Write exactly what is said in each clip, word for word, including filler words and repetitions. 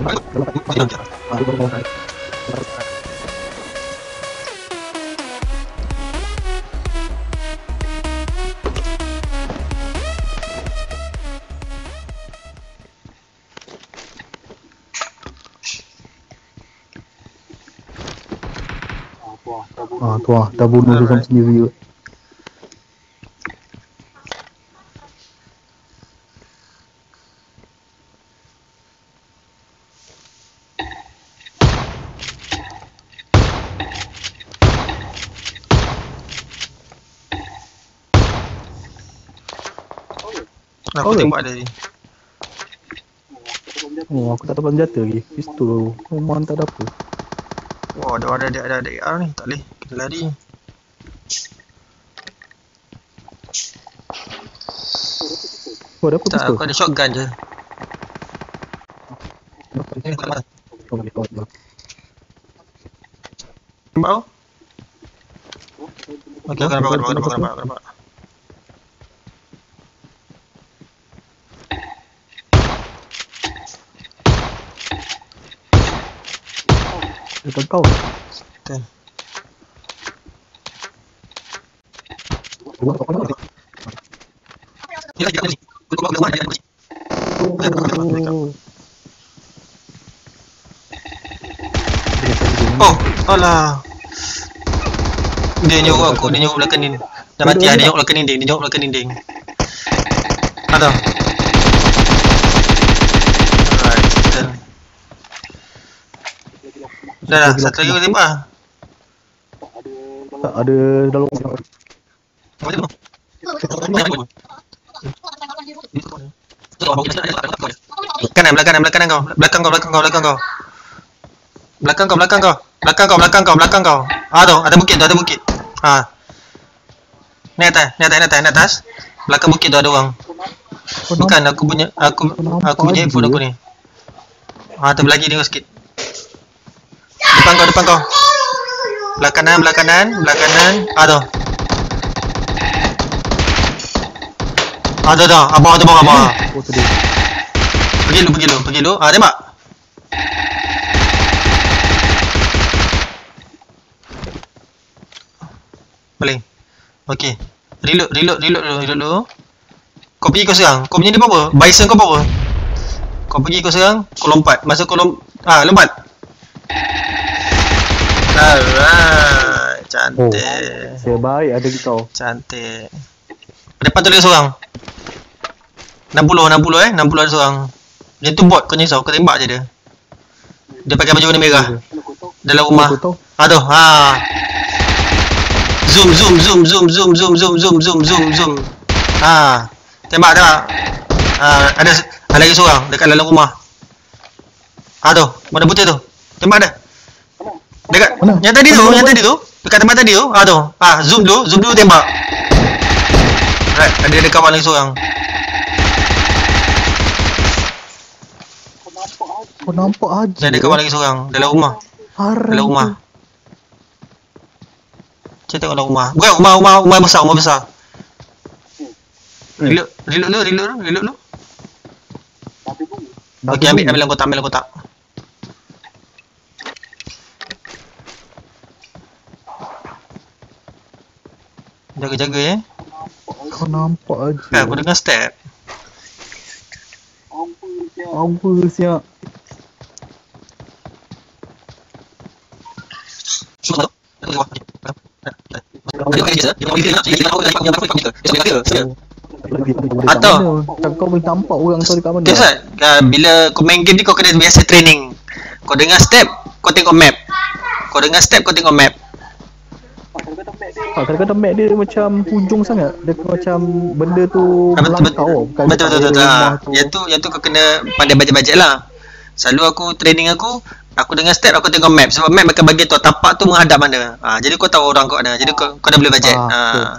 Ah, tu lah, dah bunuh dia sampai sendiri. Aku tembak dia ni. Oh, aku tak dapat senjata lagi. Pistol tu. Memang tak ada apa. Wah, ada ada ada ada ada A R ni, tak boleh. Kena lari. Oh, ada apa Tak, pistol? aku ada shotgun je. Oh, boleh kau tembak. Tembak kau? Okey, aku nampak, aku nampak, aku nampak, aku nampak. Dekat kau. Betul. Ni lagi apa ni? Kau bawa ke mana ni? Oh, alah. Dia nyuruh aku, dia nyuruh belakang dinding. Dah mati lah, dia nyuruh belakang dinding, dia nyuruh belakang dinding. Ada. Alright, betul. Dah dah, satu lagi aku tembak lah. Tak ada dalam. Apa tu? Kanan, belakang, belakang kau. Belakang kau, belakang kau, belakang kau. Belakang kau, belakang kau. Belakang kau, belakang kau, belakang kau. Ah tu, ada bukit tu, ada bukit. Ha. Ni atas, ni atas, ni atas, ni atas. Belakang bukit tu ada orang. Bukan aku punya, aku aku punya phone aku ni. Ha, terbelakang tengok sikit. Depan kau, depan kau. Belah kanan, belah kanan, belah kanan. Ah tu. Ah tu tu, abang tu, abang, abang. Oh, tadi. Pergi dulu, pergi dulu, pergi dulu. Ah, tembak. Boleh. Okey. Reload, reload, reload dulu, reload dulu. Kau pergi kau serang. Kau punya dia apa? Bison kau apa? Kau pergi kau serang, kau lompat. Masa kau lom ah, lompat. Alright, cantik. Oh, sebaik ada kau. Cantik. Depan tu ada seorang. enam puluh, enam puluh eh, enam puluh ada seorang. Dia tu bot, kau risau, kau tembak je dia. Dia pakai baju warna merah. Dalam rumah. Ha tu, ha. Zoom, zoom, zoom, zoom, zoom, zoom, zoom, zoom, zoom, zoom, zoom. Ha. Tembak tak? Ha, ada ada lagi seorang dekat dalam rumah. Ha tu, warna putih tu. Tembak dah. Dekat mana? Yang tadi tu, yang tadi tu. Dekat tempat tadi tu. Ha tu. Ha, zoom dulu, zoom dulu tembak. Right, ada dekat kawan lagi seorang. Kau nampak aja. Dia ada kawan lagi seorang dalam rumah. Haram. Dalam rumah. Saya tengok dalam rumah. Bukan rumah, rumah, rumah besar, rumah besar. Reload, reload dulu, reload dulu, reload dulu. Okey, ambil, ambil dalam kotak, ambil dalam kotak. Jaga-jaga eh. Kau nampak aja. Eh, aku dengar step. Apa siap? Atau kau boleh nampak orang kau dekat mana? Biasa, uh, bila kau main game ni kau kena biasa training. Kau dengar step, kau tengok map. Kau dengar step, kau tengok map. Ah, kadang-kadang map dia macam hujung sangat. Dia macam benda tu Ah, betul, melangkau. betul, betul, betul, betul. Ah, yang tu, yang tu kau kena pandai bajet-bajet lah. Selalu aku training aku, aku dengar step, aku tengok map. Sebab map akan bagi tahu tapak tu menghadap mana. Ah, jadi kau tahu orang kau mana. Jadi kau, kau dah boleh bajet. Ah, ah.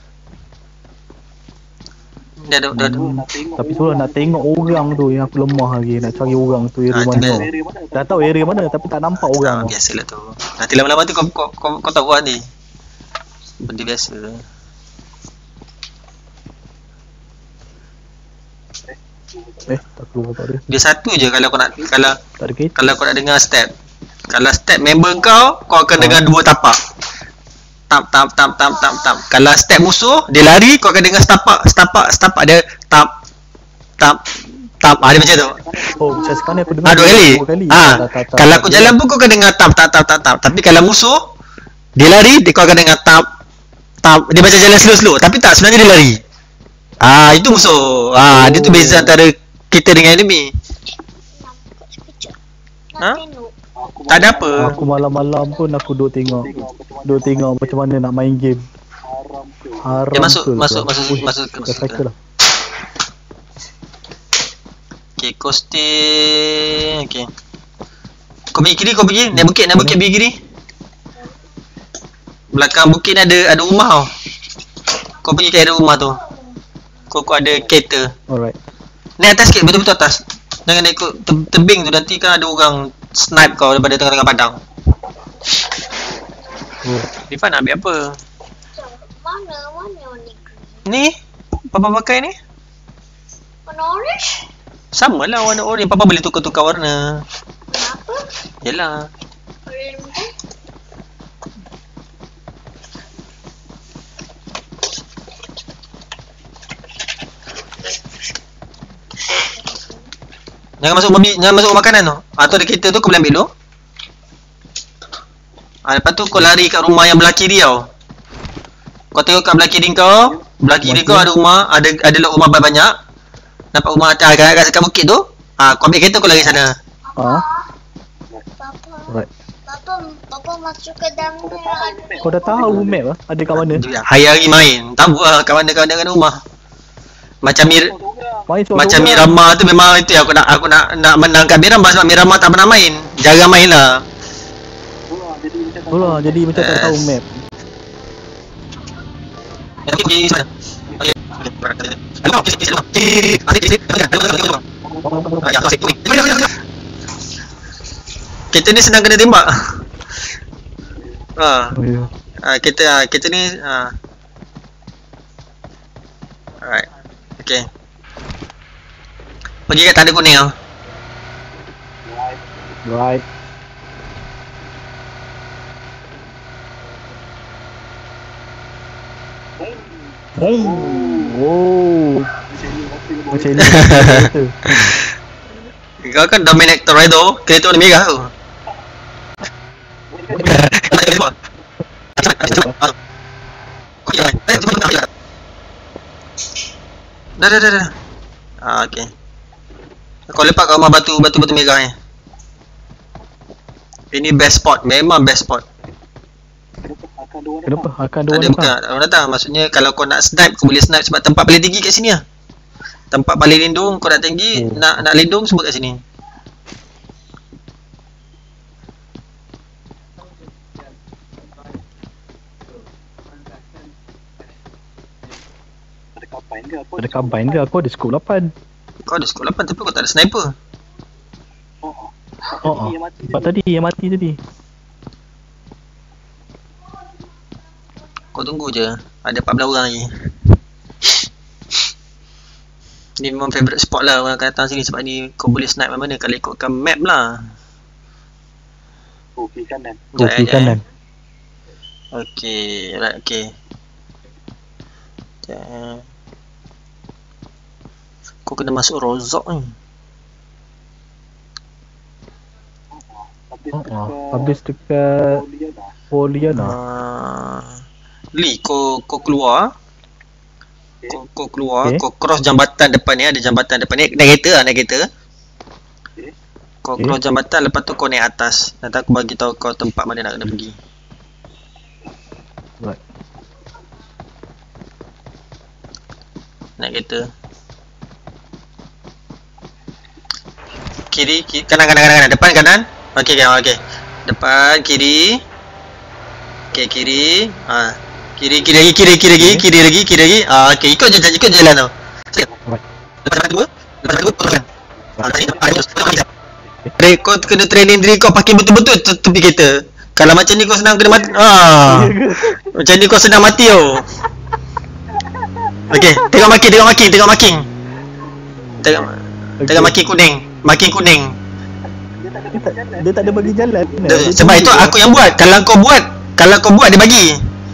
Dah, dah, dah, dah. Hmm, tapi tu nak tengok orang tu yang aku lemah lagi. Nak cari orang tu area Ah, mana. tu Dah tahu area mana tapi tak nampak Ah, orang. biasalah tu. Nanti lama-lama tu kau, kau, kau, kau tahu lah ni. Benda biasa. Eh, tak keluar tak dia. Dia satu je kalau kau nak kalau Tak ada kereta. kalau kau nak dengar step. Kalau step member kau, kau akan Ha. dengar dua tapak. Tap tap tap tap tap tap. Kalau step musuh, dia lari, kau akan dengar setapak, setapak, setapak dia tap tap tap. Ah, dia macam tu. Oh, macam sekarang ni aku dengar Ah, dua kali. dua kali. Ah, Tak, tak, tak, kalau tak. aku jalan pun kau akan dengar tap tap tap tap tap. Tapi kalau musuh, dia lari, dia kau akan dengar tap tap. Dia macam jalan slow-slow, tapi tak, sebenarnya dia lari. Ah, itu musuh. Ah, dia tu beza antara kita dengan enemy. Ha? Tak ada apa. Aku malam-malam pun aku duk tengok. Duk tengok macam mana nak main game. Haram Dia masuk, ke masuk, kau? masuk, Ui, masuk, dah masuk. cycle lah. Okay, coasting. Okay. Kau pergi kiri, kau pergi. Naik bukit, naik bukit, pergi kiri. Belakang bukit ni ada ada rumah tau. Kau pergi ke arah rumah tu. Kau kau ada kereta. Alright. Naik atas sikit, betul-betul atas. Jangan naik ikut te tebing tu, nanti kan ada orang snipe kau daripada tengah-tengah padang. Oh. Rifan nak ambil apa? Mana? Mana warna green? Ni? Papa pakai ni? Warna orange? Sama lah warna orange. Papa boleh tukar-tukar warna. Kenapa? Yelah. Orange kan? Jangan masuk babi, jangan masuk makanan tu. Ah tu ada kereta tu, kau boleh ambil dulu. Ah lepas tu kau lari kat rumah yang belah kiri tau. Kau tengok kat belah kiri kau, belah kiri kau ada rumah, ada ada rumah banyak. Nampak rumah atas kat, kat, kat bukit tu. Ah kau ambil kereta, kau lari sana. Ah, Papa. alright. Papa, Papa masuk ke dalam merah. Kau dah tahu map lah ada kat mana? Hari-hari main. Tahu lah kat mana kat mana kat rumah. Macam mir Main seorang macam Miramar tu memang itu yang aku nak aku nak nak menang kat Miramar sebab Miramar tak pernah main. Jarang main lah. Oh lah, jadi macam tak tahu map. Okey, pergi sana. Okey. Hello, okey, hello. Adik, adik. Ya, aku sikit. Kita ni senang kena tembak. Ha. Oh ya. Ah, kita ah, kita ni ah. Alright. Okey. Pergi kat tanda kuning ah. Right. Oh. Oh. Macam ni. Kereta. Kau kan Dominic Toretto, kereta warna merah tu. Dah dah dah dah. Ah okey. Kau lepak kat rumah batu batu batu merah ni. Ini best spot, memang best spot. Kenapa? Akan ada Tak ada orang bukan datang. tak ada orang datang. Maksudnya kalau kau nak snipe, kau boleh snipe sebab tempat paling tinggi kat sini lah. Tempat paling lindung, kau nak tinggi, Hmm. nak nak lindung semua kat sini. Ada combine ke? Aku ada scope lapan. Kau ada skop lapan tapi kau tak ada sniper. Oh, oh. Tempat tadi yang mati tadi. Kau tunggu je. Ada empat belas orang lagi. Ni memang favourite spot lah orang akan datang sini sebab ni kau boleh snipe mana-mana kalau ikutkan map lah. Oh, Sekejap, kiri sekejap, kanan. eh. Okay, right, okay. Sekejap. Kau kena masuk rozok ni. Oh, oh. Habis dekat Poliana. Uh, Lee, kau kau keluar. Kau, kau keluar, Okay. kau cross jambatan depan ni, ada jambatan depan ni. Naik kereta lah, naik kereta. Kau Okay. cross jambatan, lepas tu kau naik atas. Nanti aku bagi tahu kau tempat mana nak kena pergi. Right. Naik kereta. Kiri, kiri, kanan, kanan, kanan, kanan. Depan, kanan. Okey, okey, okey. Depan, kiri. Okey, kiri. Ha. Kiri, kiri lagi, kiri, kiri lagi, kiri lagi, kiri lagi. Ah, okey, ikut je, ikut jalan tu. Sikit. Right. Lepas jalan dua, lepas jalan dua, kau jalan. Ah, tadi, ah, terus. Dre, kau kena training diri kau parking betul-betul te- tepi kereta. Kalau macam ni kau senang kena mati. Ah. Macam ni kau senang mati tau. Okey, tengok marking, tengok marking, tengok marking. Tengok Tengah makin kuning. Makin kuning. Dia tak, dia tak ada bagi jalan. Dia, sebab itu aku yang buat. Kalau kau buat, kalau kau buat dia bagi.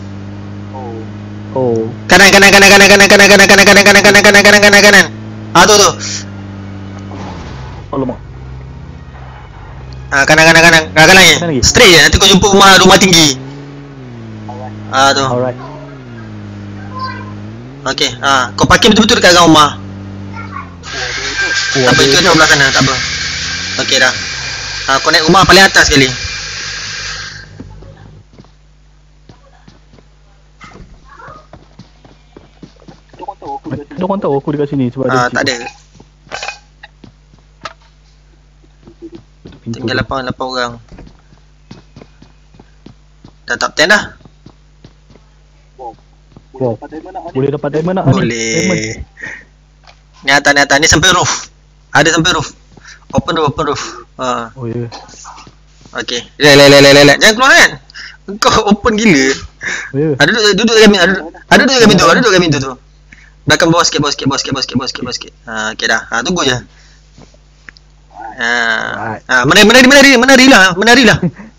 Oh. Kanan kanan kanan kanan kanan kanan kanan kanan kanan kanan kanan kanan kanan kanan kanan. Ah tu tu. Alamak. Ah kanan kanan kanan. Ah kanan Kanan lagi. lagi? Straight je, nanti kau jumpa rumah rumah tinggi. Ah tu. Alright. Okey. Ah kau parking betul-betul dekat gang rumah. Tak apa, itu ada belah sana, tak apa. Okey dah. Ah kau naik rumah paling atas sekali. Dia orang tahu aku dekat sini sebab Ah ada tak ada. pintu. Tinggal lapan lapan orang. Dah top ten dah. Wow. Boleh dapat diamond nak ni? Diamond. Boleh. Ni atas ni atas ni sampai roof. Ada sampai roof. Open roof, open roof. Ha. Oh ya. Okey. Lek lek lek lek lek. Jangan keluar kan. Kau open gila. Oh ya. Ada duduk duduk dekat pintu. Ada duduk dekat pintu. Ada duduk dekat pintu tu. Belakang bawah sikit, bawah sikit, bawah sikit, bawah sikit, bawah sikit, bawah sikit. Ha, okey dah. Ha, tunggu je. Ha. Ha, menari menari menari menarilah, menarilah.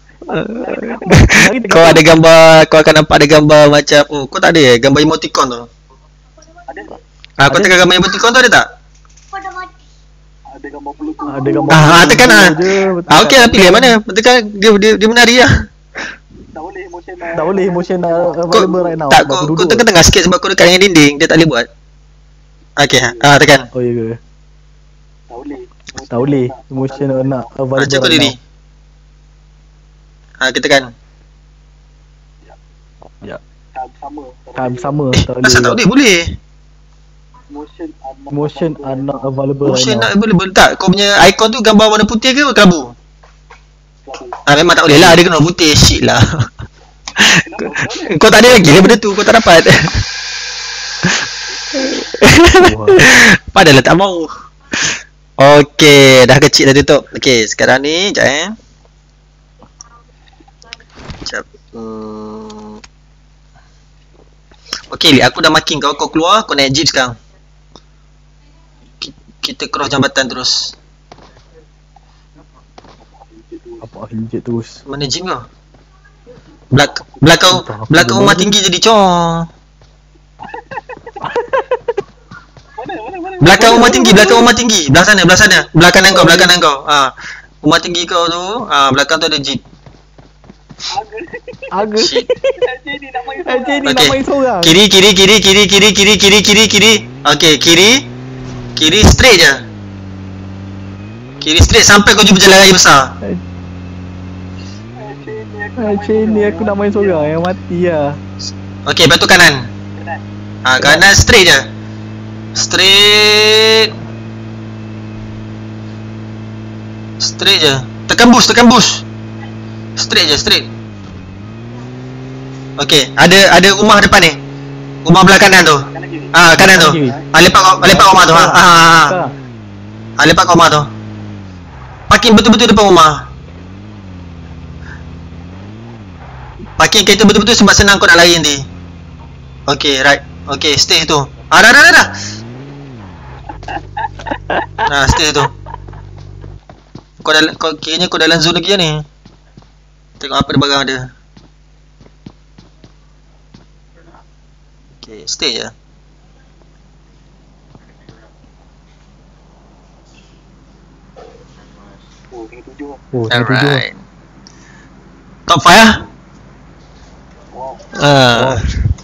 Kau ada gambar, kau akan nampak ada gambar macam oh, kau tak ada eh gambar emoticon tu. Ada. Ah, kau tengok gambar emoticon tu ada tak? Kau dah mati. Ada gambar. Ah, tekan ah. je, Ah, okey lah pilih mana. Tekan dia dia dia menari lah. Tak boleh motion uh, Kau available right now. tak Sebab kau aku kau duduk. tekan tengah sikit sebab kau dekat dengan dinding, dia tak boleh buat. Okey, ah tekan. Oh ya ke? Tak boleh. Motion nak Ah, available cuba right diri. now. Ah, kita tekan. Ya. Time sama. Eh, Tak asal tak boleh. boleh? Boleh. Motion are not available Motion right nak available tak? Kau punya icon tu gambar warna putih ke kelabu? Ah, memang tak boleh lah, dia kena warna putih. Shit lah. kau, kau tak ada lagi lah benda tu, kau tak dapat. now. Padahal tak mau. Okey, dah kecil dah tutup. Okey, sekarang ni jap eh. Jap. Hmm. Okey, aku dah marking kau, kau keluar, kau naik jeep sekarang. Ki- Kita cross jambatan terus. Apa hinjit terus. Mana jeep kau? Belak belakang Entah, aku belakang belum rumah ada. tinggi jadi cong. Belakang rumah tinggi, belakang rumah tinggi. Belah sana, belah sana. Belah kanan kau, belah kanan kau. Ha. Rumah tinggi kau tu, ha, belakang tu ada jeep. Aga. Shit. L J ni nak Okey. main seorang. Kiri, kiri, kiri, kiri, kiri, kiri, kiri, kiri, kiri. Okey, kiri. Kiri straight je. Kiri straight sampai kau jumpa jalan raya besar. L J ni aku nak main seorang yang mati lah. Okey, lepas tu kanan. Ha, kanan straight je. Straight. Straight je. Tekan boost, tekan boost. Straight je, straight. Okey, ada ada rumah depan ni. Rumah belah kanan tu. Ah, kanan tu. Ah, lepak kau, lepak rumah tu. Ha. Ah, ah, ah. Ah, lepak kat rumah tu. Parking betul-betul depan rumah. Parking kereta betul-betul sebab senang kau nak lari nanti. Okay, right. Okay, stay tu. Ah, dah, dah, dah, dah. Nah, stay tu. Kau dalam, kau kiranya kau dalam zone lagi lah ni. Tengok apa dia barang ada. Okay, stay je. Oh, dah tujuh. Alright. Top five lah. Ah.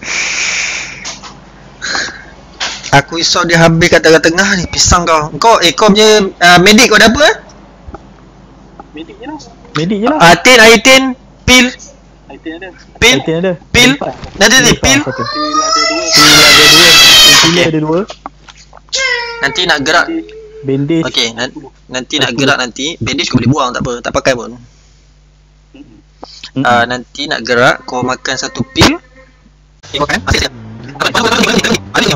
Aku risau dia habis kat tengah-tengah ni. Pisang kau. Kau eh kau punya uh, medic kau ada apa? Medik je lah. Ah, tin, air tin, pil, pil, Item ada. pil. Empat. Nanti nanti pil. Satu. Pil ada dua. Pil ada dua. Nanti nak gerak. Bandage. Okey, nan- nanti nak gerak nanti. Bandage kau boleh buang tak apa, tak pakai pun. Mm-mm. Ah, nanti nak gerak kau makan satu pil. Okay, makan. Asyik. Asyik.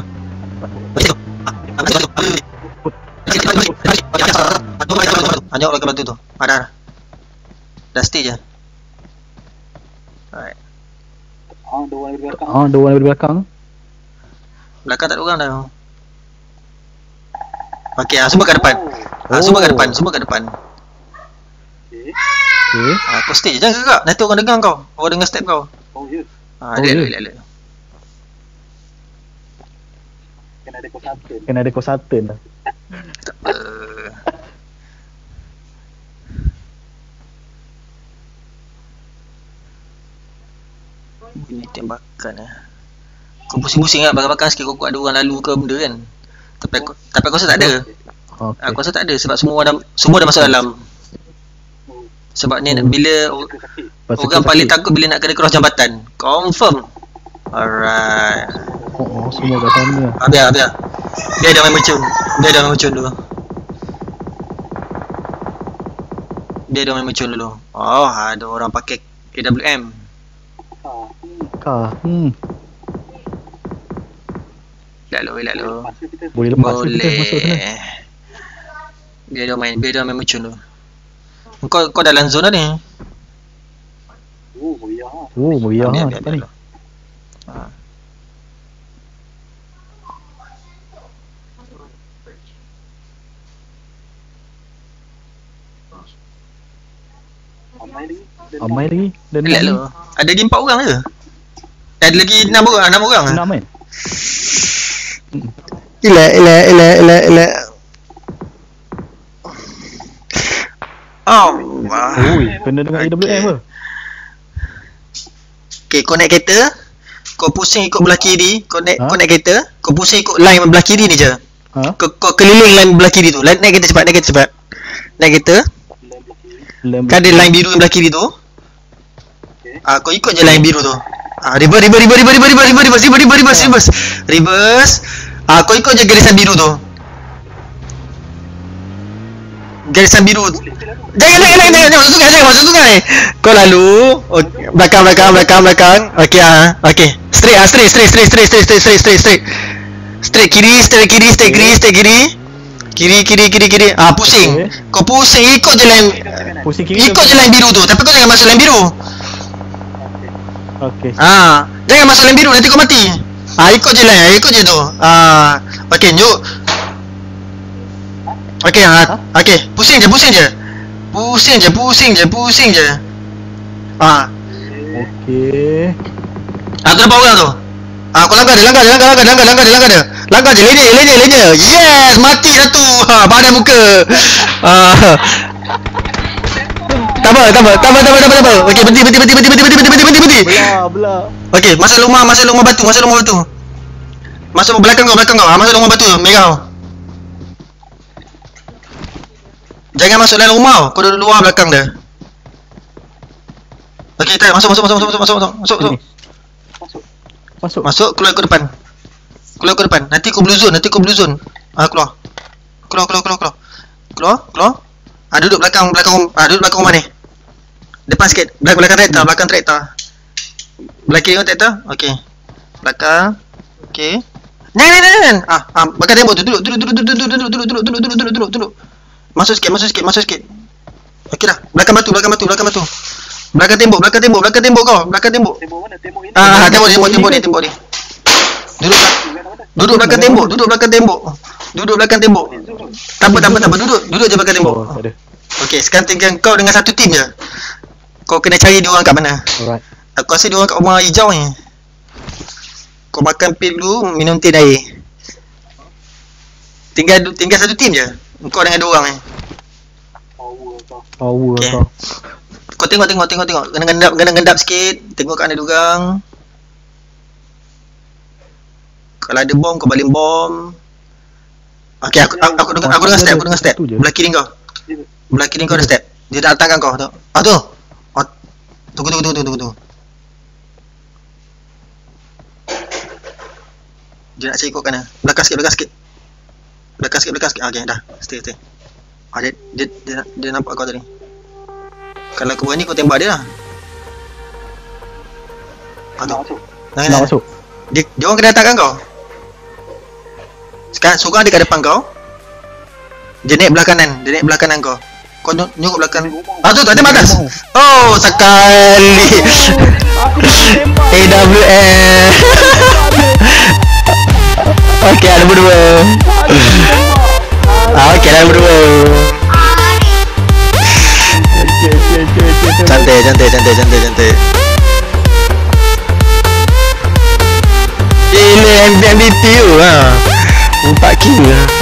Anyok lagi batu tu. Ada. Dah stay je. Alright. Ah, dua orang dari belakang. Belakang tak ada orang dah. Okey, ah, semua kat depan. Ah, semua kat depan, semua kat depan. Okey. Okay. Ah, kau stay je, jangan gerak. Nanti orang dengar kau. Orang dengar step kau. Oh, ya. Ah, Oh, relax, ya. relax, relax. Kena ada konsultan. Kena ada konsultan lah. Tak apa. Bunyi tembakan lah. Kau pusing-pusing lah, bakar-bakar sikit kau ada orang lalu ke benda kan. Tapi aku, tapi aku rasa tak ada. Okay. Aku rasa tak ada sebab semua dah semua dah masuk dalam. Sebab ni nak- bila o- Itu sakit. Pasal orang kau paling sakit. takut bila nak kena cross jambatan. Confirm. Alright. Oh, oh, semua kat sana. Ah, biar, biar. Biar dia main mercun. Biar dia main mercun dulu. Biar dia main mercun dulu. Oh, ada orang pakai A W M. Ah, hmm. Kah. Hmm. Lalu, lalu. Masa kita Boleh lepas ke kita masuk sana. Boleh. Biar dia main, biar dia main mercun dulu. Kau kau dalam zona ni. oh, ya. Oh, meriah Biar, lah biar, tempat biar ni. dulu. Ah. Amai lagi. Dan Amai lagi. Dan Relax ni lu. Ada lagi empat orang je. Ada lagi enam orang, enam orang. enam kan? Relax, relax, relax, relax, relax. Oh, wah. Oi, kena dengan A W M ke? Okay, kau naik kereta. Kau pusing ikut belah kiri. Kau naik, Ha? kau naik kereta. Kau pusing ikut line belah kiri ni je. Ha? Kau, kau keliling line belah kiri tu. Naik kereta cepat, naik kereta cepat. Naik kereta. lem belah kiri. Lem Kan ada line biru yang belah kiri tu. Okey. Ah, kau ikut je line biru tu. Ah, reverse, reverse, reverse, reverse, reverse, reverse, reverse, reverse, reverse, reverse, reverse. Reverse. Ah, kau ikut je garisan biru tu. Garisan biru. Jangan, jangan, jangan, jangan, jangan masuk sungai, jangan masuk sungai. Kau lalu, okay, belakang, belakang, belakang, belakang. Okey ah, okey. Straight ah, straight, straight, straight, straight, straight, straight, straight, straight, straight. Straight kiri, straight kiri, straight kiri, straight kiri. Kiri, kiri, kiri, kiri. Ah, pusing. Kau pusing, ikut je line. pusing kiri. Ikut je line biru tu, tapi kau jangan masuk line biru. Okey. Ah, jangan masuk line biru nanti kau mati. Ah, ikut je line, ikut je tu. Ah, okey, jom. Okey, ah, okey. Pusing je, pusing je. Pusing je, pusing je, pusing je. Ah, Okey. ah tu nampak orang tu. Ah, kau langgar dia, langgar dia, langgar, langgar, langgar, langgar dia, langgar dia. Langgar je, lady, lady, lady. Yes, mati satu. Ha, badan muka. Ah. Tak apa, tak apa, tak apa, tak apa, tak apa, tak apa. Okey, berhenti, berhenti, berhenti, berhenti, berhenti, berhenti, berhenti, berhenti. Belah, belah. Okey, masuk rumah, masuk rumah batu, masuk rumah batu. Masuk belakang kau, belakang kau. Ah, masuk rumah batu, merah. Jangan masuk dalam rumah. Kau duduk luar belakang dia. Okey, tak masuk, masuk, masuk, masuk, masuk, masuk, masuk, masuk, masuk. Sini. Masuk. Masuk, keluar ke depan. Keluar ke depan. Nanti kau blue zone, nanti kau blue zone. Ah, keluar. Keluar, keluar, keluar, keluar. Keluar, keluar. Ah, duduk belakang, belakang rum- ah, duduk belakang rumah ni. Depan sikit, belakang belakang traktor, belakang traktor. Belah kiri kau traktor. Okey. Belakang. Okey. Jangan, jangan, jangan. Ah, ah, belakang tembok tu. Duduk, duduk, duduk, duduk, duduk, duduk, duduk, duduk, duduk, duduk, duduk, duduk, duduk. Masuk sikit, masuk sikit, masuk sikit. Okey dah. Belakang batu, belakang batu, belakang batu. Belakang tembok, belakang tembok, belakang tembok kau, belakang tembok. Tembok mana? Tembok ini. Ah, tembok, tembok, tembok ni, tembok ni. Duduk Duduk belakang tembok, duduk belakang tembok. Duduk belakang tembok. Tak apa, tak apa, tak apa. Duduk, duduk je belakang tembok. Oh, tak ada. Okey, sekarang tinggal kau dengan satu tim je. Kau kena cari dia orang kat mana. Alright. Aku rasa dia orang kat rumah hijau ni. Kau makan pil dulu, minum teh air. Tinggal tinggal satu tim je. Kau dengan dua orang ni. Power kau. Power Okey. kau. Kau tengok tengok tengok tengok. Kena gendap, kena gendap sikit. Tengok kat mana dia orang. Kalau ada bom kau balik bom. Okey, aku aku aku dengar aku dengar step, aku dengar step. Belah kiri kau. Belah kiri kau ada step. Dia dah datangkan kau tu. Ah tu. Oh, tunggu tunggu tunggu tunggu tunggu. Dia nak cari kau kana. Belakang sikit, belakang sikit. Belakang sikit, belakang sikit. Ah, okey, dah. Stay, stay. Ah, dia, dia, dia, dia nampak kau tadi. Kalau kau berani kau tembak dia lah. Ah, tu. Nak masuk. Jangan, Nak jangan. masuk. Dia, dia orang kena datangkan kau. Sekarang seorang ada kat depan kau. Dia naik belah kanan, dia naik belah kanan kau. Kau ny- nyuruk belakang. Ah tu tu ada atas. Oh, sekali. A W M. Okey, ada berdua. Ah, okey lah berdua. Okey, okey, okey, okey. Cantik, cantik, cantik, cantik, cantik. Gila M V P tu ha. Empat kill lah.